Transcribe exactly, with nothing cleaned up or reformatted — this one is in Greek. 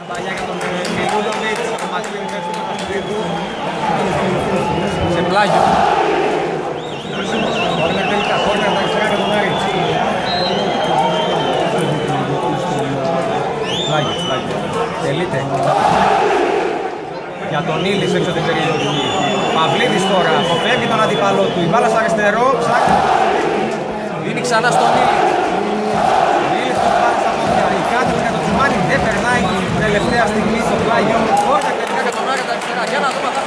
Παλιά για τον Μιλούδοβιτς, τον Ματλίν πέφτει με τον Αθλητικού. Σε πλάγιο. Κόρνερ τελικά, κόρνερ τα αριστερά για τον Άρη. Πλάγιο, πλάγιο. Τελείται. Για τον Ήλις έξω την περιοχή. Παυλίδης τώρα, αποφεύγει τον αντίπαλό του. Η μπάλα στο αριστερό, ψάχνει. Δίνει ξανά στον Ήλις. Ο Ήλις του πάρει στα πόδια. Η κάτω για το Τσουμάνι δεν περνάει τελευταία στιγμή στο πλάγιο. Κόρνερ τελικά για τον Άρη τα αριστερά. Για να δούμε.